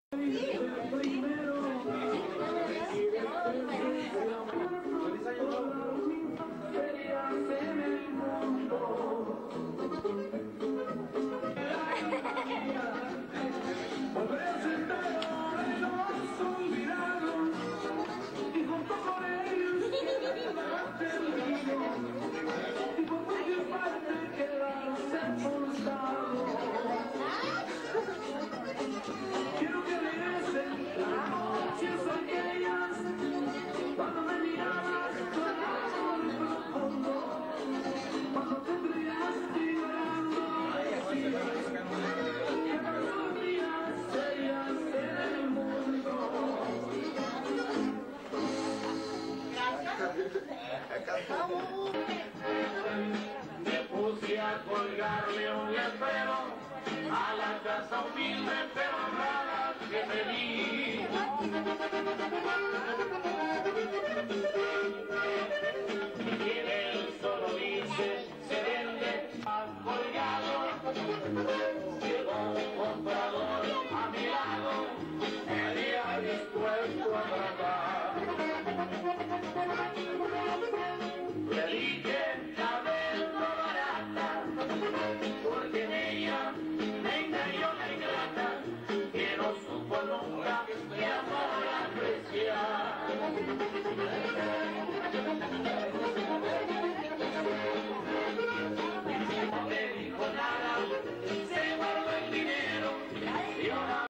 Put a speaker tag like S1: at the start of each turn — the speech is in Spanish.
S1: Me puse a colgarle un letrero a la casa humilde pero rara que pedí. Y en él solo dice se vende colgado. Llegó un comprador a mi lado, me había dispuesto a tratar. Le dije la vendo barata, porque en ella me engañó la ingrata, que no supo nunca mi amor apreciar.